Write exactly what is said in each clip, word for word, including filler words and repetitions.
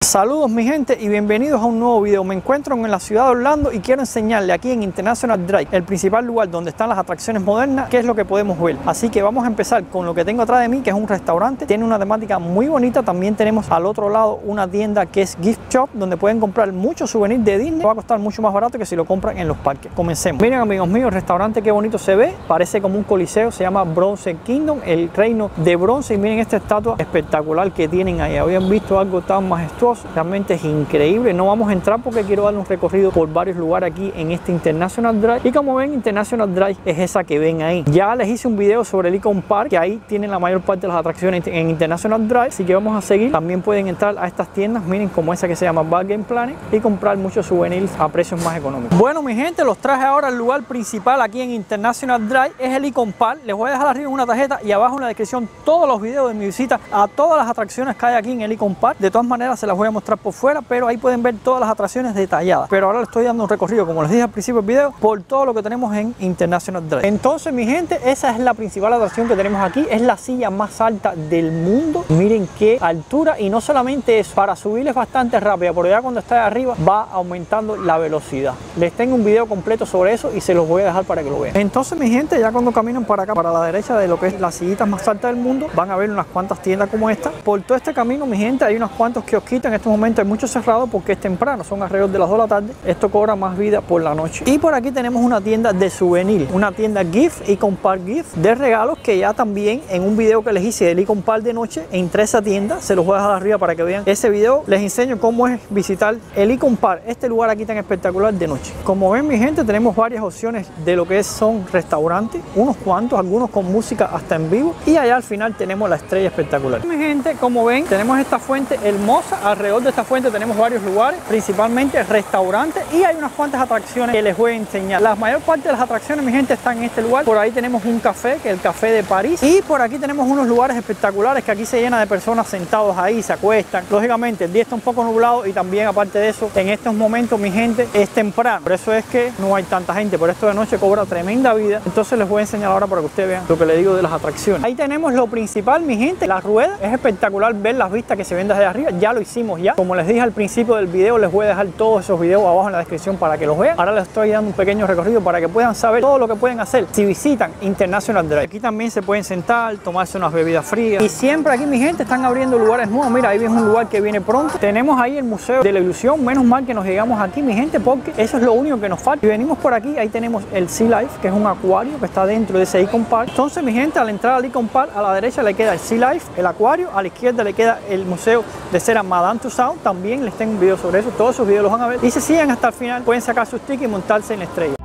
Saludos mi gente y bienvenidos a un nuevo video. Me encuentro en la ciudad de Orlando y quiero enseñarle aquí en International Drive, el principal lugar donde están las atracciones modernas, qué es lo que podemos ver. Así que vamos a empezar con lo que tengo atrás de mí, que es un restaurante. Tiene una temática muy bonita. También tenemos al otro lado una tienda que es Gift Shop, donde pueden comprar muchos souvenirs de Disney. Va a costar mucho más barato que si lo compran en los parques. Comencemos. Miren amigos míos, el restaurante qué bonito se ve. Parece como un coliseo, se llama Bronze Kingdom, el reino de bronce. Y miren esta estatua espectacular que tienen ahí. Habían visto algo tan majestuoso. Realmente es increíble. No vamos a entrar porque quiero darle un recorrido por varios lugares aquí en este International Drive. Y como ven, International Drive es esa que ven ahí. Ya les hice un video sobre el Icon Park, que ahí tienen la mayor parte de las atracciones en International Drive. Así que vamos a seguir. También pueden entrar a estas tiendas, miren, como esa que se llama Bargain Planet, y comprar muchos souvenirs a precios más económicos. Bueno mi gente, los traje ahora al lugar principal aquí en International Drive. Es el Icon Park. Les voy a dejar arriba una tarjeta y abajo en la descripción todos los videos de mi visita a todas las atracciones que hay aquí en el Icon Park. De todas maneras se las voy a mostrar por fuera, pero ahí pueden ver todas las atracciones detalladas. Pero ahora les estoy dando un recorrido, como les dije al principio del video, por todo lo que tenemos en International Drive. Entonces mi gente, esa es la principal atracción que tenemos aquí. Es la silla más alta del mundo. Miren qué altura, y no solamente eso, para subir es bastante rápida, pero ya cuando está de arriba va aumentando la velocidad. Les tengo un video completo sobre eso y se los voy a dejar para que lo vean. Entonces mi gente, ya cuando caminan para acá, para la derecha de lo que es la sillita más alta del mundo, van a ver unas cuantas tiendas como esta. Por todo este camino mi gente hay unos cuantos kiosquitos. En este momento hay muchos cerrados porque es temprano, son alrededor de las dos de la tarde. Esto cobra más vida por la noche. Y por aquí tenemos una tienda de souvenir, una tienda Gift, Icon Park Gift, de regalos, que ya también en un video que les hice del Icon Park de noche, entré a esa tienda, se los voy a dejar arriba para que vean ese video. Les enseño cómo es visitar el Icon Park, este lugar aquí tan espectacular de noche. Como ven mi gente, tenemos varias opciones de lo que es, son restaurantes, unos cuantos, algunos con música hasta en vivo, y allá al final tenemos la estrella espectacular. Mi gente, como ven, tenemos esta fuente hermosa. Alrededor de esta fuente tenemos varios lugares, principalmente restaurantes, y hay unas cuantas atracciones que les voy a enseñar. La mayor parte de las atracciones mi gente están en este lugar. Por ahí tenemos un café, que es el Café de París, y por aquí tenemos unos lugares espectaculares que aquí se llena de personas sentados ahí, se acuestan. Lógicamente el día está un poco nublado, y también aparte de eso, en estos momentos mi gente es temprano, por eso es que no hay tanta gente, por esto de noche cobra tremenda vida. Entonces les voy a enseñar ahora para que ustedes vean lo que les digo de las atracciones. Ahí tenemos lo principal mi gente, la rueda. Es espectacular ver las vistas que se ven desde arriba. Ya lo hicimos ya, como les dije al principio del video, les voy a dejar todos esos videos abajo en la descripción para que los vean. Ahora les estoy dando un pequeño recorrido para que puedan saber todo lo que pueden hacer si visitan International Drive. Aquí también se pueden sentar, tomarse unas bebidas frías, y siempre aquí mi gente están abriendo lugares nuevos. Mira, ahí viene un lugar que viene pronto. Tenemos ahí el Museo de la Ilusión. Menos mal que nos llegamos aquí mi gente, porque eso es lo único que nos falta. Y venimos por aquí, ahí tenemos el Sea Life, que es un acuario que está dentro de ese Icon Park. Entonces mi gente, al entrar al Icon Park, a la derecha le queda el Sea Life, el acuario, a la izquierda le queda el Museo de Cera Madame Tussauds. También les tengo un video sobre eso, todos esos videos los van a ver, y si siguen hasta el final pueden sacar sus tickets y montarse en la estrella.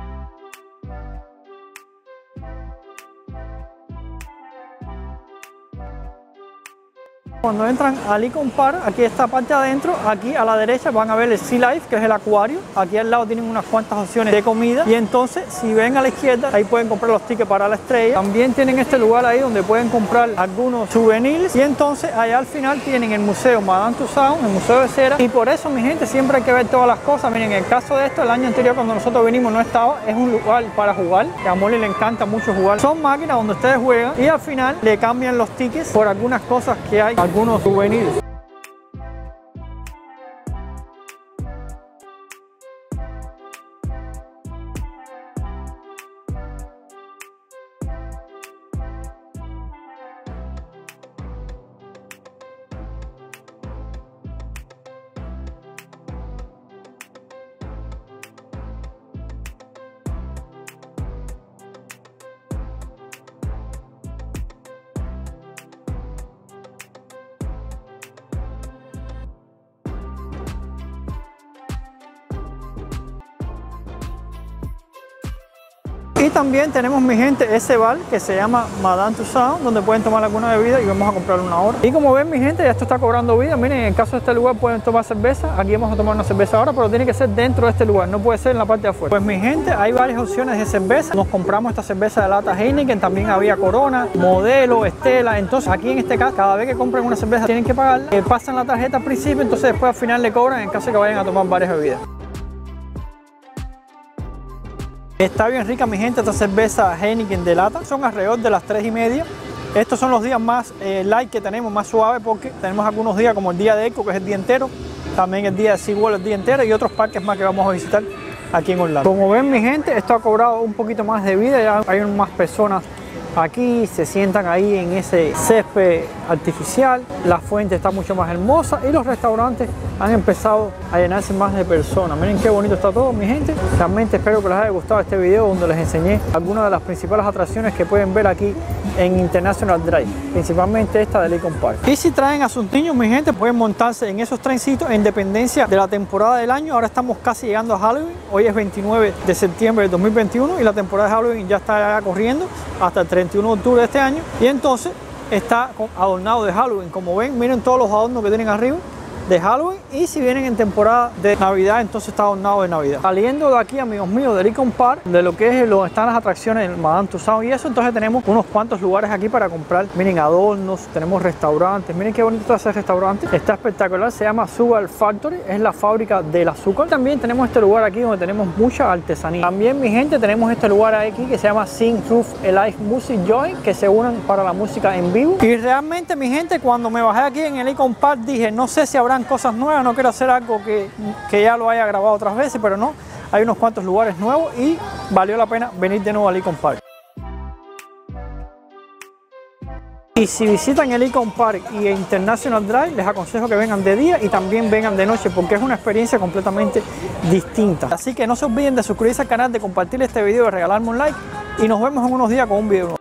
Cuando entran al Icon Park, aquí esta parte adentro, aquí a la derecha van a ver el Sea Life, que es el acuario. Aquí al lado tienen unas cuantas opciones de comida, y entonces si ven a la izquierda, ahí pueden comprar los tickets para la estrella. También tienen este lugar ahí donde pueden comprar algunos souvenirs, y entonces allá al final tienen el Museo Madame Tussauds, el Museo de Cera. Y por eso mi gente, siempre hay que ver todas las cosas. Miren, en el caso de esto, el año anterior cuando nosotros venimos no estaba. Es un lugar para jugar, que a Molly le encanta mucho jugar. Son máquinas donde ustedes juegan y al final le cambian los tickets por algunas cosas que hay, algunos souvenirs. Y también tenemos mi gente ese bar que se llama Madame Tussauds, donde pueden tomar alguna bebida y vamos a comprar una hora. Y como ven mi gente, ya esto está cobrando vida. Miren, en el caso de este lugar pueden tomar cerveza. Aquí vamos a tomar una cerveza ahora, pero tiene que ser dentro de este lugar, no puede ser en la parte de afuera. Pues mi gente, hay varias opciones de cerveza. Nos compramos esta cerveza de lata Heineken, también había Corona, Modelo, Estela. Entonces aquí en este caso, cada vez que compren una cerveza tienen que pagarla, eh, pasan la tarjeta al principio, entonces después al final le cobran en caso de que vayan a tomar varias bebidas. Está bien rica mi gente esta cerveza Heineken de lata. Son alrededor de las tres y media. Estos son los días más eh, light que tenemos, más suaves, porque tenemos algunos días como el día de Eco, que es el día entero. también el día de SeaWorld el día entero y otros parques más que vamos a visitar aquí en Orlando. Como ven mi gente, esto ha cobrado un poquito más de vida, ya hay más personas aquí, se sientan ahí en ese césped artificial, la fuente está mucho más hermosa y los restaurantes han empezado a llenarse más de personas. Miren qué bonito está todo mi gente. Realmente espero que les haya gustado este video donde les enseñé algunas de las principales atracciones que pueden ver aquí en International Drive, principalmente esta de Lincoln Park. Y si traen a sus niños mi gente, pueden montarse en esos trencitos en dependencia de la temporada del año. Ahora estamos casi llegando a Halloween, hoy es veintinueve de septiembre del dos mil veintiuno y la temporada de Halloween ya está ya corriendo hasta el treinta y uno de octubre de este año, y entonces está adornado de Halloween. Como ven, miren todos los adornos que tienen arriba de Halloween, y si vienen en temporada de Navidad, entonces está adornado de Navidad. Saliendo de aquí, amigos míos, de Lincoln Park, de lo que es, lo están las atracciones, el Madame Tussauds y eso, entonces tenemos unos cuantos lugares aquí para comprar. Miren, adornos, tenemos restaurantes, miren qué bonito está ese restaurante, está espectacular, se llama Sugar Factory, es la fábrica del azúcar. También tenemos este lugar aquí donde tenemos mucha artesanía. También, mi gente, tenemos este lugar aquí que se llama Sing Roof Live Music Joy, que se unen para la música en vivo. Y realmente, mi gente, cuando me bajé aquí en el Lincoln Park, dije, no sé si habrán cosas nuevas, no quiero hacer algo que, que ya lo haya grabado otras veces, pero no, hay unos cuantos lugares nuevos y valió la pena venir de nuevo a Lincoln Park. Y si visitan el Lincoln Park y International Drive, les aconsejo que vengan de día y también vengan de noche, porque es una experiencia completamente distinta. Así que no se olviden de suscribirse al canal, de compartir este video, de regalarme un like, y nos vemos en unos días con un video nuevo.